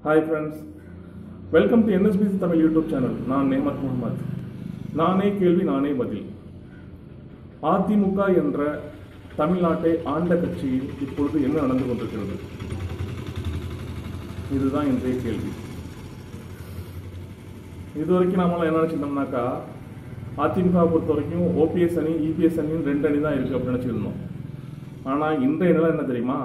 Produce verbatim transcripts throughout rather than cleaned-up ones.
Hi friends, welcome to N S B C Tamil YouTube channel. நான் நேமத் முகமது. நானே கேள்வி நானே பதில். அதிமுக என்ற தமிழ்நாட்டை ஆண்ட கட்சியில் இப்பொழுது என்ன நடந்து கொண்டிருக்கிறது? இதுதான் இன்றைய கேள்வி. இதுவரைக்கும் நாமெல்லாம் என்ன நினைச்சிருந்தோம்னாக்கா, அதிமுக பொறுத்த வரைக்கும் ஓபிஎஸ் அணி இபிஎஸ் அணின்னு ரெண்டு அணி தான் இருக்கு அப்படின்னு நினைச்சிருந்தோம். ஆனால் இன்றைய நிலை என்ன தெரியுமா?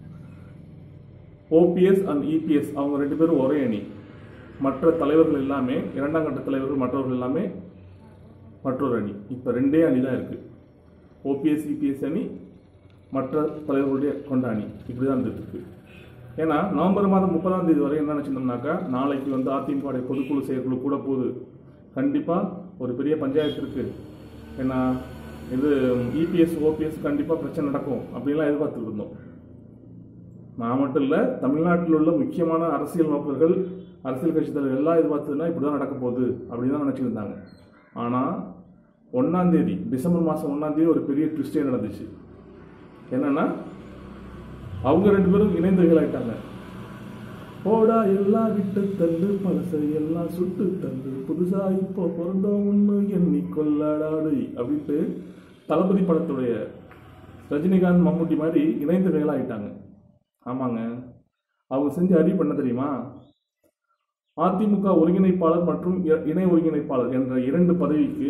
ஓபிஎஸ் அண்ட் இபிஎஸ் அவங்க ரெண்டு பேரும் ஒரே அணி. மற்ற தலைவர்கள் எல்லாமே, இரண்டாம் கட்ட தலைவர்கள் மற்றவர்கள் எல்லாமே மற்றொரு அணி. இப்போ ரெண்டே அணி தான் இருக்குது. ஓபிஎஸ் இபிஎஸ் அணி, மற்ற தலைவர்களுடைய கொண்ட அணி. இப்படி தான் இருந்துருக்கு. ஏன்னா நவம்பர் மாதம் முப்பதாம் தேதி வரை என்ன நினச்சிருந்தோம்னாக்கா, நாளைக்கு வந்து அதிமுக பொதுக்குழு செயற்குழு கூட போகுது, கண்டிப்பாக ஒரு பெரிய பஞ்சாயத்து இருக்குது, ஏன்னா இது இபிஎஸ் ஓபிஎஸ் கண்டிப்பாக பிரச்சனை நடக்கும் அப்படின்லாம் எதிர்பார்த்துட்டு இருந்தோம். நான் மட்டும் இல்லை, தமிழ்நாட்டில் உள்ள முக்கியமான அரசியல் நோக்கர்கள், அரசியல் கட்சி தலைவர் எல்லாம் எதிர்பார்த்ததுன்னா இப்படி தான் நடக்க போகுது அப்படின்னு தான் நினச்சிருந்தாங்க. ஆனால் ஒன்றாம் தேதி டிசம்பர் மாதம் ஒன்றாம் தேதி ஒரு பெரிய ட்விஸ்டே நடந்துச்சு. என்னென்னா, அவங்க ரெண்டு பேரும் இணைந்தவர்கள் ஆகிட்டாங்க. போடா எல்லாம் விட்டு தள்ளு, பழசை எல்லாம் சுட்டு தள்ளு, புதுசா இப்போ பிறந்தோம் ஒன்று எண்ணி கொள்ளாடாடு அப்படின்ட்டு தளபதி படத்துடைய ரஜினிகாந்த் மம்முட்டி மாதிரி இணைந்தவர்கள் ஆகிட்டாங்க. ஆமாங்க, அவங்க செஞ்ச அடி பண்ண தெரியுமா? அதிமுக ஒருங்கிணைப்பாளர் மற்றும் இணை ஒருங்கிணைப்பாளர் என்ற இரண்டு பதவிக்கு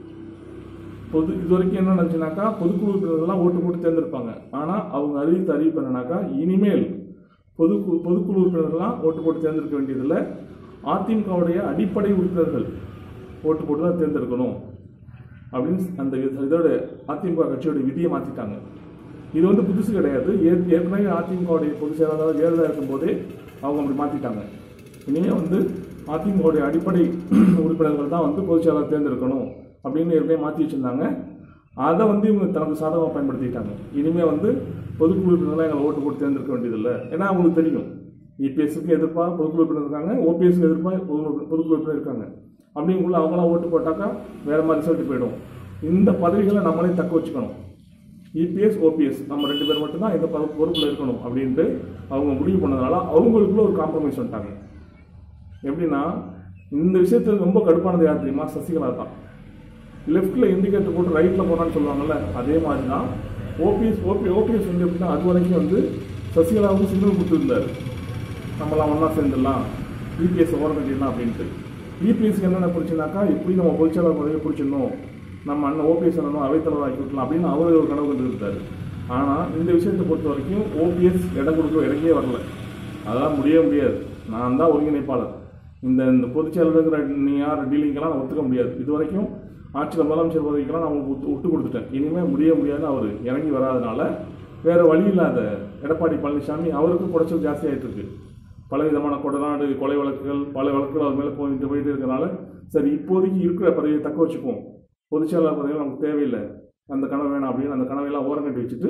பொது இதுவரைக்கும் என்ன நினச்சுனாக்கா, பொதுக்குழு உறுப்பினர்கள்லாம் ஓட்டு போட்டு தேர்ந்தெடுப்பாங்க. ஆனால் அவங்க அறிவித்த அறிவிப்பு என்னன்னாக்கா, இனிமேல் பொதுக்குழு பொதுக்குழு உறுப்பினர்கள்லாம் ஓட்டு போட்டு தேர்ந்தெடுக்க வேண்டியதில்லை, அதிமுகவுடைய அடிப்படை உறுப்பினர்கள் ஓட்டு போட்டு தான் தேர்ந்தெடுக்கணும் அப்படின்னு அந்த இதோட அதிமுக கட்சியோட விதியை மாற்றிட்டாங்க. இது வந்து புதுசு கிடையாது. ஏற்கனவே அதிமுகவுடைய பொதுச் செயலாளர் ஜெயலலிதா இருக்கும்போதே அவங்க அப்படி மாற்றிட்டாங்க. இனிமேல் வந்து அதிமுகவுடைய அடிப்படை உறுப்பினர்கள் தான் வந்து பொதுச் செயலாளர் தேர்ந்தெடுக்கணும் அப்படின்னு ஏற்கனவே மாற்றி வச்சுருந்தாங்க. அதை வந்து இவங்க தனக்கு சாதகமாக பயன்படுத்திட்டாங்க. இனிமேல் வந்து பொதுக்குழு உறுப்பினர்லாம் எங்களை ஓட்டு போட்டு தேர்ந்தெடுக்க வேண்டியதில்லை. ஏன்னா அவங்களுக்கு தெரியும், இபிஎஸ்க்கு எதிர்ப்பாக பொதுக்குழு உறுப்பினர் இருக்காங்க, ஓபிஎஸ்க்கு எதிர்ப்பாக பொதுக்குழு உறுப்பினர் இருக்காங்க. அப்படிங்குள்ள அவங்களாம் ஓட்டு போட்டாக்கா வேறு மாதிரி ரிசல்ட் போயிடும். இந்த பதவிகளை நம்மளே தக்க வச்சுக்கணும். இபிஎஸ் ஓபிஎஸ் நம்ம ரெண்டு பேர் மட்டும்தான் இந்த பொறுப்பில் இருக்கணும் அப்படின்ட்டு அவங்க முடிவு பண்ணதுனால அவங்களுக்குள்ள ஒரு காம்ப்ரமைஸ் பண்ணிட்டாங்க. எப்படின்னா, இந்த விஷயத்தில் ரொம்ப கடுப்பானது யார் தெரியுமா? சசிகலா தான். லெஃப்டில் இண்டிகேட்டர் போட்டு ரைட்டில் போனான்னு சொல்லுவாங்கல்ல, அதே மாதிரி தான் ஓபிஎஸ் ஓபி ஓபிஎஸ் வந்து எப்படின்னா, அது வரைக்கும் வந்து சசிகலாவுக்கு சிக்னல் கொடுத்துருந்தார், நம்மளாம் ஒன்றா சேர்ந்துடலாம், இபிஎஸ் ஓரம் கட்டிடலாம் அப்படின்ட்டு. இபிஎஸ்க்கு என்னென்ன பிடிச்சுனாக்கா, எப்படி நம்ம பொதுச்செயலாளர் பதவியை பிடிச்சிடணும், நம்ம அண்ணன் ஓபிஎஸ் அண்ணனும் அவைத்தலைவர் ஆக்கி விட்டலாம் அப்படின்னு அவர் ஒரு கனவு கொண்டு இருந்தார். ஆனால் இந்த விஷயத்தை பொறுத்த வரைக்கும் ஓபிஎஸ் இடம் கொடுக்க இடங்கே வரல. அதெல்லாம் முடியவே முடியாது, நான் தான் ஒருங்கிணைப்பாளர், இந்த இந்த பொதுச்செயலாளர் நீ யார் டீலிங்கெல்லாம் நான் ஒத்துக்க முடியாது, இது வரைக்கும் ஆட்சியில் முதலமைச்சர் பதவிக்கெல்லாம் நான் உங்களுக்கு விட்டு கொடுத்துட்டேன், இனிமேல் முடிய முடியாது அவர் இறங்கி வராதனால வேறு வழி இல்லாத எடப்பாடி பழனிசாமி அவருக்கும் குடைச்சல் ஜாஸ்தி ஆகிட்டு இருக்கு. பலவிதமான கொடநாடு கொலை வழக்குகள் பல வழக்குகள் அவர் மேலே போயிட்டு போயிட்டு இருக்கிறனால, சரி இப்போதைக்கு இருக்கிற பதவியை தக்க வச்சுப்போம், பொதுச்செயலாளர் பதவியில் நமக்கு தேவையில்லை, அந்த கனவு வேணாம் அப்படின்னு அந்த கனவையெல்லாம் ஓரங்கட்டி வச்சுட்டு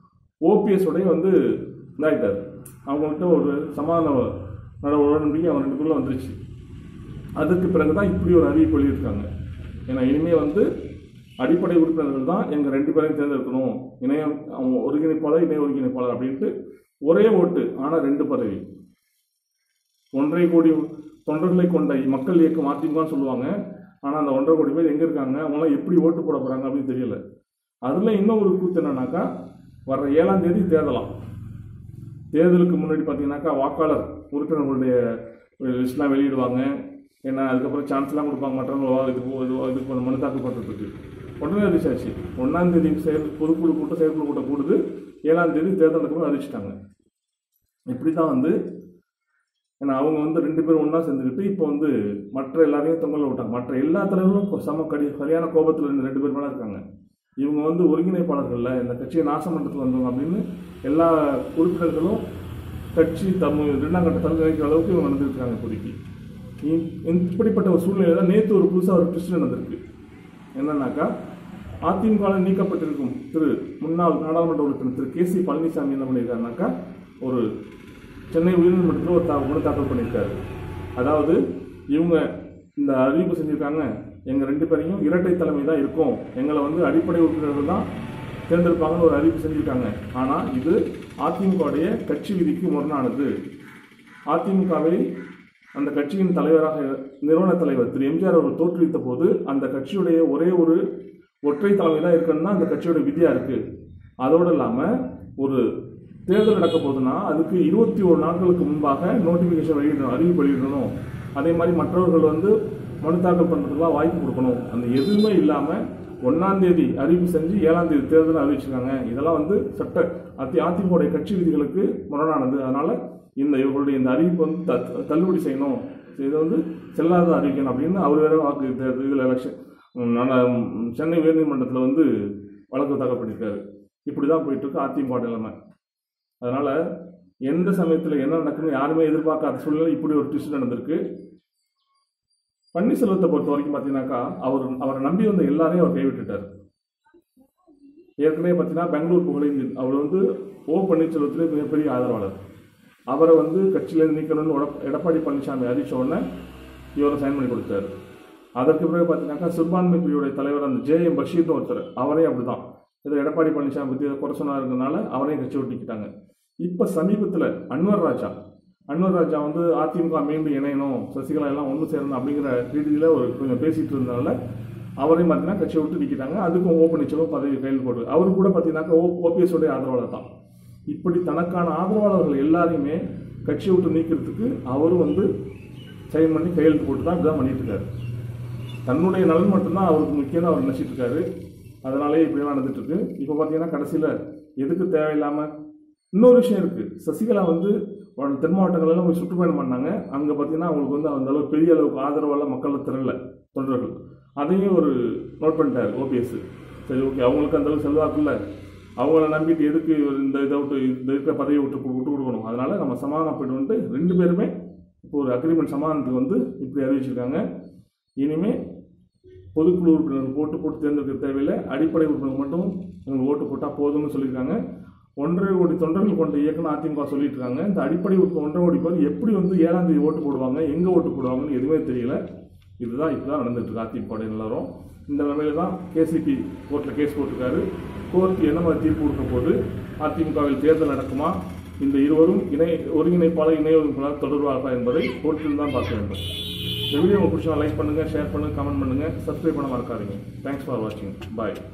ஓபிஎஸ் உடைய வந்து இதாகிட்டார். அவங்கள்ட்ட ஒரு சமாதான நட உடன்படிக்கை அவங்க ரெண்டுக்குள்ளே வந்துருச்சு. அதுக்கு பிறகு தான் இப்படி ஒரு அறிவிப்பு வெளியிட்டிருக்காங்க. ஏன்னா இனிமேல் வந்து அடிப்படை உறுப்பினர்கள் தான் எங்கள் ரெண்டு பேரையும் தேர்ந்தெடுக்கணும், இணைய அவங்க ஒருங்கிணைப்பாளர் இணை ஒருங்கிணைப்பாளர் அப்படின்ட்டு ஒரே ஓட்டு, ஆனால் ரெண்டு பதவி. ஒன்றரை கோடி தொண்டர்களை கொண்ட மக்கள் இயக்கம் அதிமுகன்னு சொல்லுவாங்க. ஆனால் அந்த ஒன்றரை கோடி பேர் எங்கே இருக்காங்க, அவங்களாம் எப்படி ஓட்டு போட போகிறாங்க அப்படின்னு தெரியல. அதில் இன்னும் ஒரு கூத்து என்னன்னாக்கா, வர்ற ஏழாம் தேதி தேர்தலாம். தேர்தலுக்கு முன்னாடி பார்த்தீங்கன்னாக்கா வாக்காளர் உறுப்பினர்களுடைய லிஸ்ட்லாம் வெளியிடுவாங்க. ஏன்னா அதுக்கப்புறம் சான்ஸ்லாம் கொடுப்பாங்க, மற்றவங்க இதுக்கு இதுக்கு மனு தாக்கல் பண்ணுறதுக்கு. உடனே அறிவிச்சாச்சு, ஒன்றாம் தேதி செயல் பொதுக்குழு கூட்டம் செயற்குழு கூட்டம் கூடுது, ஏழாம் தேதி தேர்தல் நடக்கும் அறிவிச்சிட்டாங்க. இப்படி தான் வந்து ஏன்னா அவங்க வந்து ரெண்டு பேரும் ஒன்றா சேர்ந்துக்கிட்டு இப்போ வந்து மற்ற எல்லாரையும் தொங்கல விட்டாங்க. மற்ற எல்லா தலைவர்களும் சம கடி சரியான கோபத்தில் ரெண்டு ரெண்டு பேர் மேலே இருக்காங்க. இவங்க வந்து ஒருங்கிணைப்பாளர்கள், இந்த கட்சியை நாசம் பண்ணுறதுக்கு வந்தவங்க அப்படின்னு எல்லா உறுப்பினர்களும் கட்சி தமிழ் இரண்டாம் கட்ட தலைமை வைக்கிற அளவுக்கு இவங்க நடந்துருக்காங்க. இப்போதைக்கு இப்படிப்பட்ட ஒரு சூழ்நிலை தான் நேற்று ஒரு புதுசாக ஒரு ட்விஸ்ட் நடந்திருக்கு. என்னன்னாக்கா, அதிமுகவில் நீக்கப்பட்டிருக்கும் திரு முன்னாள் நாடாளுமன்ற உறுப்பினர் திரு கே சி பழனிசாமி என்ன பண்ணியிருக்காருனாக்கா, ஒரு சென்னை உயர்நீதிமன்றத்தில் ஒரு மனு தாக்கல் பண்ணியிருக்காரு. அதாவது இவங்க இந்த அறிவிப்பு செஞ்சுருக்காங்க, எங்கள் ரெண்டு பேரையும் இரட்டை தலைமை தான் இருக்கும், எங்களை வந்து அடிப்படை உறுப்பினர்கள் தான் தேர்ந்தெடுப்பாங்கன்னு ஒரு அறிவிப்பு செஞ்சுருக்காங்க. ஆனால் இது அதிமுகவுடைய கட்சி விதிக்கு முரணானது, அதிமுகவை அந்த கட்சியின் தலைவராக நிறுவன தலைவர் திரு எம்ஜிஆர் அவர்கள் தோற்றுவித்த போது அந்த கட்சியுடைய ஒரே ஒரு ஒற்றை தலைமை தான் இருக்குன்னா அந்த கட்சியோட விதியா இருக்கு. அதோடு இல்லாமல் ஒரு தேர்தல் நடக்க போகுதுன்னா அதுக்கு இருபத்தி ஒரு நாட்களுக்கு முன்பாக நோட்டிஃபிகேஷன் வெளியிடணும், அறிவிப்பு வெளியிடணும். அதே மாதிரி மற்றவர்கள் வந்து மனு தாக்கல் பண்ணுறதுக்குலாம் வாய்ப்பு கொடுக்கணும். அந்த எதுவுமே இல்லாமல் ஒன்றாம் தேதி அறிவிப்பு செஞ்சு ஏழாம் தேதி தேர்தல் அறிவிச்சிருக்காங்க. இதெல்லாம் வந்து சட்ட அதி அதிமுக கட்சி விதிகளுக்கு முரணானது. அதனால் இந்த இவர்களுடைய இந்த அறிவிப்பு வந்து த தள்ளுபடி செய்யணும், இதை வந்து செல்லாத அறிவிக்கணும் அப்படின்னு அவர் வேற வாக்கு இதில் எலெக்ஷன் சென்னை உயர்நீதிமன்றத்தில் வந்து வழக்கு தாக்கல் பண்ணியிருக்காரு. இப்படி தான் போயிட்டுருக்கு அதிமுக நிலைமை. அதனால் எந்த சமயத்தில் என்ன நடக்குன்னு யாருமே எதிர்பார்க்காத சூழ்நிலை இப்படி ஒரு ட்விஸ்ட் நடந்திருக்கு. பன்னீர்செல்வத்தை பொறுத்த வரைக்கும் பார்த்தீங்கன்னாக்கா அவர் அவரை நம்பி வந்த எல்லாரையும் அவர் கைவிட்டுட்டார். ஏற்கனவே பார்த்தீங்கன்னா பெங்களூர் புகழேந்தி அவர் வந்து ஓ பன்னீர்செல்வத்திலே மிகப்பெரிய ஆதரவாளர். அவரை வந்து கட்சியிலேருந்து நீக்கணும்னு எடப்பாடி பழனிசாமி அறிவிச்ச உடனே இவரை சைன் பண்ணி கொடுத்தாரு. அதற்கு பிறகு பார்த்தீங்கன்னாக்கா சிறுபான்மை பிரிவுடைய தலைவர் அந்த ஜே எம் பஷீர்னு ஒருத்தர், அவரே அப்படி தான் ஏதோ எடப்பாடி பழனிசாமி பற்றி குறை சொன்னாருங்கனால அவரையும் கட்சி ஒட்டிக்கிட்டாங்க. இப்போ சமீபத்தில் அன்வர் ராஜா அன்வர் ராஜா வந்து அதிமுக மீண்டும் இணையணும், சசிகலா எல்லாம் ஒன்று சேரணும் அப்படிங்கிற ரீதியில் ஒரு கொஞ்சம் பேசிகிட்டு இருந்தனால அவரையும் பார்த்தீங்கன்னா கட்சியை விட்டு நிற்கிட்டாங்க. அதுக்கும் ஓ பன்னீர்செல்வம் பதவி கையில் போட்டு அவரு கூட பார்த்தீங்கன்னாக்கா ஓ ஓபிஎஸோடைய ஆதரவாளர் தான். இப்படி தனக்கான ஆதரவாளர்கள் எல்லாரையுமே கட்சியை விட்டு நீக்கிறதுக்கு அவரும் வந்து சைன் பண்ணி கையெழுத்து போட்டு தான் இப்படிதான் பண்ணிட்டு இருக்காரு. தன்னுடைய நலன் மட்டும்தான் அவருக்கு முக்கியம் அவர் நினைச்சிட்டு இருக்காரு. அதனாலே இப்படிலாம் நடந்துட்டு இருக்கு. இப்போ பார்த்தீங்கன்னா கடைசியில் எதுக்கு தேவையில்லாமல் இன்னொரு விஷயம் இருக்குது. சசிகலா வந்து தென் மாவட்டங்களெல்லாம் போய் சுற்றுப்பயணம் பண்ணாங்க. அங்கே பார்த்தீங்கன்னா அவங்களுக்கு வந்து அந்த அளவுக்கு பெரிய அளவுக்கு ஆதரவால மக்கள் திரள தொண்டர்கள், அதையும் ஒரு நோட் பண்ணிட்டார் ஓபிஎஸ். சரி ஓகே, அவங்களுக்கு அந்த அளவுக்கு செல்வாக்கு இல்லை, அவங்கள நம்பிட்டு எதுக்கு இந்த இதை விட்டு இந்த இருக்கிற பதவியை விட்டு விட்டு கொடுக்கணும். அதனால நம்ம சமாதானம் போய்ட்டு வந்துட்டு ரெண்டு பேருமே இப்போ ஒரு அக்ரிமெண்ட் சமாதானத்துக்கு வந்து இப்படி அறிவிச்சிருக்காங்க. இனிமேல் பொதுக்குழு உறுப்பினர் ஓட்டு போட்டு தேர்ந்தெடுக்க தேவையில்லை, அடிப்படை உறுப்பினர் மட்டும் இவங்க ஓட்டு போட்டால் போதும்னு சொல்லியிருக்காங்க. ஒன்றரை கோடி தொண்டர்கள் கொண்ட இயக்கம் அதிமுக சொல்லிட்டு இருக்காங்க. இந்த அடிப்படை உறுப்பினர் ஒன்றரை கோடி பேர் எப்படி வந்து ஏழாம் தேதி ஓட்டு போடுவாங்க, எங்கே ஓட்டு போடுவாங்கன்னு எதுவுமே தெரியல. இதுதான் இப்படிதான் நடந்துட்டு இருக்கு அதிமுக எல்லாரும். இந்த நிலைமையில தான் கேசிபி கோர்ட்டில் கேஸ் போட்டிருக்காரு. கோர்ட் என்ன மாதிரி தீர்ப்பு கொடுக்க போது, அதிமுகவில் தேர்தல் நடக்குமா, இந்த இருவரும் இணை ஒருங்கிணைப்பாளர் இணை ஒருங்கிணைப்பாளர் தொடர்பாக என்பதை கோர்ட்டில் தான் பார்க்க வேண்டும். இந்த வீடியோ உங்களுக்கு பிடிச்சா லைக் பண்ணுங்கள், ஷேர் பண்ணுங்கள், கமெண்ட் பண்ணுங்கள், சப்ஸ்கிரைப் பண்ண மறக்காதீங்க. தேங்க்ஸ் ஃபார் வாட்சிங். பாய்.